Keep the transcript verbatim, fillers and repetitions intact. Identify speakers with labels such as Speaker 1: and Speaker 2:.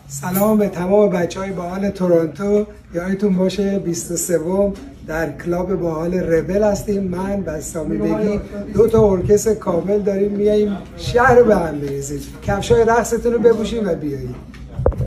Speaker 1: سلام به تمام بچه های باحال تورنتو. یادتون باشه بیست و سوم در کلاب باحال ربل هستیم. من و سامی بگی دو تا ارکستر کامل داریم میاییم شهر رو به هم بریزیم. کفشای رقصتون رو بپوشید و بیایید.